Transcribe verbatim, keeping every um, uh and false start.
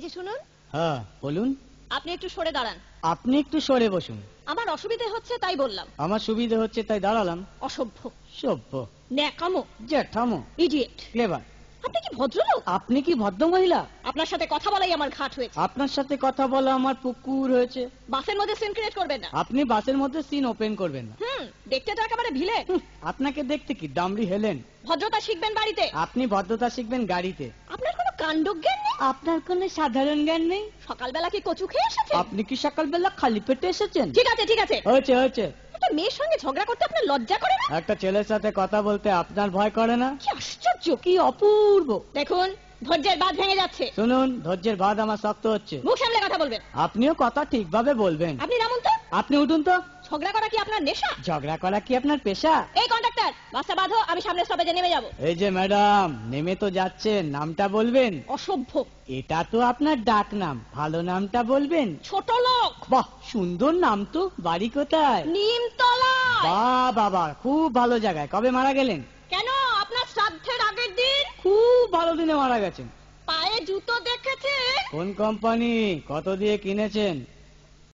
এই যে শুনুন। হ্যাঁ বলুন। আপনি একটু সরে দাঁড়ান। আপনি একটু সরে বসুন। আমার অসুবিধা হচ্ছে তাই বললাম। আমার সুবিধা হচ্ছে তাই দাঁড়ালাম। অসভ্য, সভ্য, ন্যাকামো, জ্যাঠামো, ইডিয়েট। ক্লেভার। আপনি কি ভদ্রলোক? আপনি কি ভদ্র মহিলা? আপনার সাথে কথা বলাই আমার ঘাট হয়েছে। আপনার সাথে কথা বলা আমার পুকুর হয়েছে। বাসের মধ্যে সিন ক্রিয়েট করবেন না। আপনি বাসের মধ্যে সিন ওপেন করবেন না। হুম, দেখতে তো একেবারে ভিলে। আপনাকে দেখতে কি দামড়ি হেলেন? ভদ্রতা শিখবেন বাড়িতে। আপনি ভদ্রতা শিখবেন গাড়িতে। আপনার কোনো কাণ্ডজ্ঞান নেই। আপনার কোনো সাধারণ জ্ঞান নেই। সকালবেলা কি কচু খেয়ে এসেছেন? আপনি কি সকালবেলা খালি পেটে এসেছেন? ঠিক আছে ঠিক আছে, হয়েছে হয়েছে। একটা মেয়ের সঙ্গে ঝগড়া করতে আপনার লজ্জা করে না? একটা ছেলের সাথে কথা বলতে আপনার ভয় করে না? কি আশ্চর্য, কি অপূর্ব। দেখুন ধৈর্যের বাঁধ ভেঙে যাচ্ছে। শুনুন, ধৈর্যের বাঁধ আমার শক্ত হচ্ছে। মুখ সামলে কথা বলবেন। আপনিও কথা ঠিকভাবে বলবেন। আপনি নামুন তো। আপনি উঠুন তো। ঝগড়া করা কি আপনার নেশা? ঝগড়া করা কি আপনার পেশা? এই কন্ডাক্টর, বাসটা বাঁধো, আমি সামনের স্টপেজে নেমে যাব। এই যে ম্যাডাম, নেমে তো যাচ্ছেন, নামটা বলবেন। অসভ্য। এটা তো আপনার ডাক নাম, ভালো নামটা বলবেন। ছোট লোক। বাহ, সুন্দর নাম তো। বাড়ি কোথায়? নিমতলা। বাহ বাবা, খুব ভালো জায়গায়। কবে মারা গেলেন? কেন, আপনার শ্রাদ্ধের আগের দিন। খুব ভালো দিনে মারা গেছেন। পায়ে জুতো দেখেছে? কোন কোম্পানি? কত দিয়ে কিনেছেন?